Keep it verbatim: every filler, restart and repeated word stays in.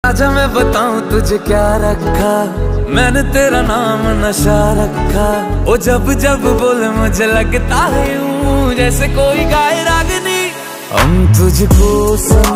आजा मैं बताऊं तुझे क्या रखा, मैंने तेरा नाम नशा रखा। ओ जब जब बोले मुझे लगता है यूं जैसे कोई गाए रागनी। हम तुझको